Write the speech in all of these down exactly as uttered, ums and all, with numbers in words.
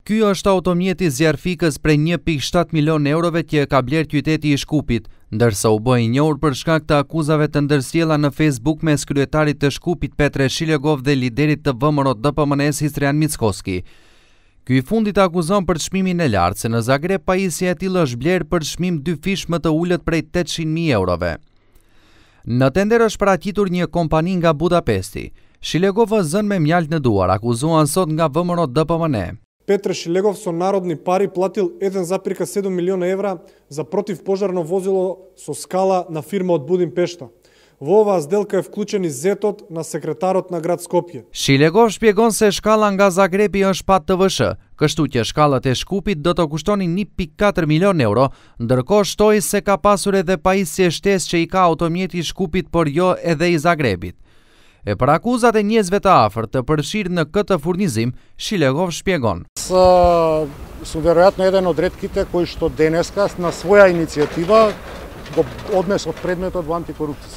Ky është automjeti zjarfikës prej një pikë shtat milion eurove që e ka bler qyteti i Shkupit, ndërsa u bë i njohur për shkak të akuzave të ndërsjella në Facebook mes kryetarit të Shkupit Petre Shilegov dhe liderit të V M R O D P M N-s Histrian Mickoski. Ky i fundit akuzon për çmimin e lartë se në Zagreb pajisja e tillë është bler për çmim dy fish më të ulët prej tetëqind mijë eurove. Në tender është paraqitur një kompani nga Budapesti. Shilegov zën me mjalt në duar, akuzuan sot nga V M R O D P M N. Петре Шилегов со народни пари платил еден запирка седум милиона евра за противпожарно возило со скала на фирма од Будимпешта. Во оваа сделка е вклучен и зетот на секретарот на град Скопје. Shilegov shpjegon se shkalla nga Zagrebi është pa T V S H, kështu që shkallat e Shkupit do të kushtonin një pikë katër milion euro, ndërkohë shtoi se ka pasur edhe pajisje shtesë që i ka automjeti i Shkupit, por jo edhe i Zagrebit. E për akuzat e njerëzve të afërt të përfshirë në këtë furnizim, Shilegov shpjegon. Сум веројатно еден од ретките кои што денеска на своја иницијатива го однесов предметот во антикорупцијски.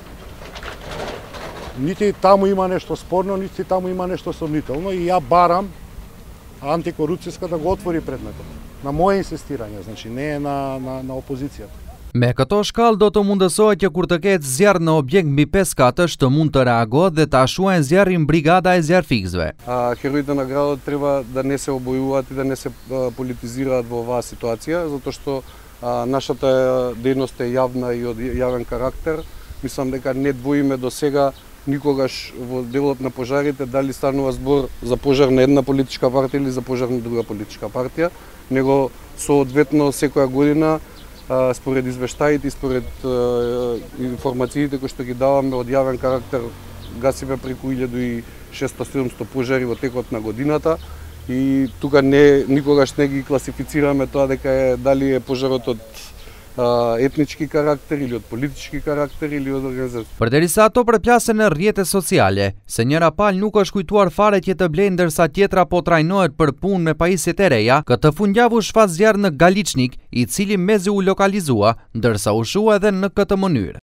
Нити таму има нешто спорно, нити таму има нешто сомнително и ја барам антикорупцијска да го отвори предметот. На моје инсистирање, значи не е на, на, на опозицијата. Me këto shkallë do të mundësohet që kur të ketë zjarr në objekt mbi pesë katësh të mund të reagohet dhe të ashtuajnë zjarrin brigada e zjarfikësve. Хероите на градот треба да не се обојуваат и да не се политизираат во оваа ситуација, затоа што а, нашата дејност е јавна и од јавен карактер. Мислам дека не двоиме до сега никогаш во делот на пожарите дали станува збор за пожар на една политичка партија или за пожар на друга политичка партија, него соодветно секоја година според извештаите и според информациите кои што ги даваме од јавен карактер, гасиме преку илјада и шестоста до седумстотини пожари во текот на годината и тука не никогаш не ги класифицираме тоа дека е дали е пожарот од etnički karakter ili od politički karakter ili od organizacion. Përderisa ato përplasen në rrjete sociale, se njëra palë nuk është kujtuar fare që të blejë ndërsa tjetra po trajnohet për punë me pajisjet e reja, këtë fundjavë u shfaq zjarr në Galiçnik, i cili mezi u lokalizua, ndërsa u shua edhe në këtë mënyrë.